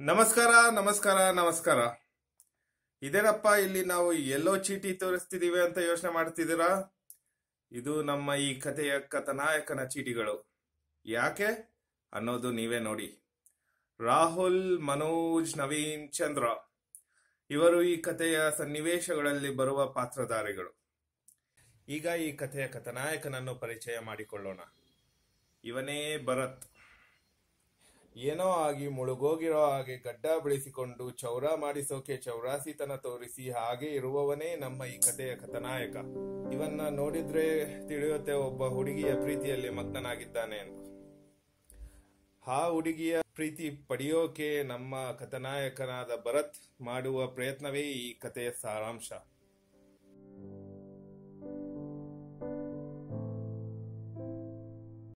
ನಮಸ್ಕಾರ ನಮಸ್ಕಾರ ನಮಸ್ಕಾರ. ಇದೇನಪ್ಪ ಇಲ್ಲಿ ನಾವು ಎಲ್ಲೋ ಚೀಟಿ ತೋರಿಸ್ತಿದೀವಿ ಅಂತ ಯೋಚನೆ ಮಾಡ್ತಿದ್ದೀರಾ? ಇದು ನಮ್ಮ ಈ ಕಥೆಯ ಕಥಾನಾಯಕನ ಚೀಟಿಗಳು. ಯಾಕೆ ಅನ್ನೋದು ನೀವೇ ನೋಡಿ. ರಾಹುಲ್, ಮನೋಜ್, ನವೀನ್, ಚಂದ್ರ ಇವರು ಈ ಕಥೆಯ ಸನ್ನಿವೇಶಗಳಲ್ಲಿ ಬರುವ ಪಾತ್ರಧಾರಿಗಳು. ಈಗ ಈ ಕಥೆಯ ಕಥಾನಾಯಕನನ್ನು ಪರಿಚಯ ಮಾಡಿಕೊಳ್ಳೋಣ. ಇವನೇ ಭರತ್. ಏನೋ ಆಗಿ ಮುಳುಗೋಗಿರೋ ಹಾಗೆ ಗಡ್ಡ ಬೆಳೆಸಿಕೊಂಡು ಚೌರ ಮಾಡಿಸೋಕೆ ಚೌರಾಸಿತನ ತೋರಿಸಿ ಹಾಗೆ ಇರುವವನೇ ನಮ್ಮ ಈ ಕಥೆಯ ಕಥಾನಾಯಕ. ಇವನ್ನ ನೋಡಿದ್ರೆ ತಿಳಿಯುತ್ತೆ ಒಬ್ಬ ಹುಡುಗಿಯ ಪ್ರೀತಿಯಲ್ಲಿ ಮಗ್ನನಾಗಿದ್ದಾನೆ ಎಂದು. ಆ ಹುಡುಗಿಯ ಪ್ರೀತಿ ಪಡೆಯೋಕೆ ನಮ್ಮ ಕಥಾನಾಯಕನಾದ ಭರತ್ ಮಾಡುವ ಪ್ರಯತ್ನವೇ ಈ ಕಥೆಯ ಸಾರಾಂಶ.